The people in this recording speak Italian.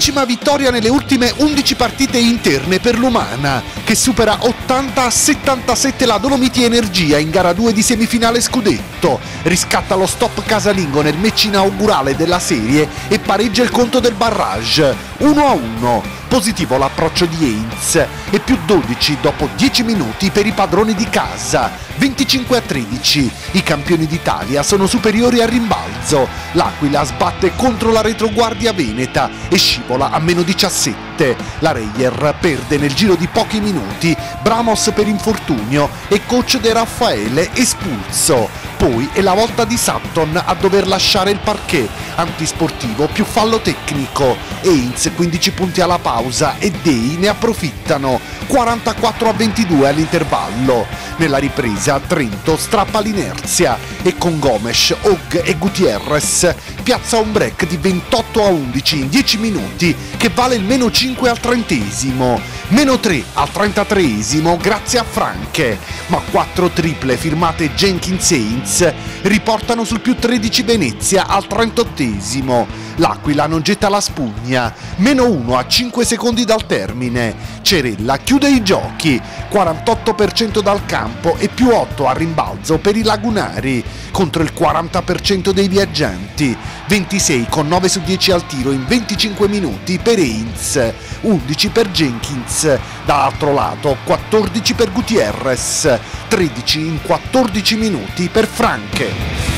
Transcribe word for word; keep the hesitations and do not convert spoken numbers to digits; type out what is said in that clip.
Decima vittoria nelle ultime undici partite interne per l'Umana, che supera ottanta a settantasette la Dolomiti Energia in gara due di semifinale scudetto, riscatta lo stop casalingo nel match inaugurale della serie e pareggia il conto del barrage, uno a uno. Positivo l'approccio di Heinz e più dodici dopo dieci minuti per i padroni di casa, venticinque a tredici. I campioni d'Italia sono superiori al rimbalzo. L'Aquila sbatte contro la retroguardia veneta e scivola a meno diciassette. La Reyer perde nel giro di pochi minuti, Bramos per infortunio e coach De Raffaele espulso. Poi è la volta di Sutton a dover lasciare il parquet, antisportivo più fallo tecnico. Heinz quindici punti alla pausa e Dei ne approfittano, quarantaquattro a ventidue all'intervallo. Nella ripresa Trento strappa l'inerzia e con Gomes, Hogg e Gutierrez piazza un break di ventotto a undici in dieci minuti che vale il meno cinque al trentesimo, meno tre al trentatreesimo grazie a Franche, ma quattro triple firmate Jenkins Heinz riportano sul più tredici Venezia al trentottesimo. L'Aquila non getta la spugna, meno uno a cinque secondi dal termine. Cerella chiude i giochi, quarantotto per cento dal campo e più otto a rimbalzo per i lagunari, contro il quaranta per cento dei viaggianti, ventisei con nove su dieci al tiro in venticinque minuti per Heinz, undici per Jenkins, dall'altro lato quattordici per Gutierrez, tredici in quattordici minuti per Franche.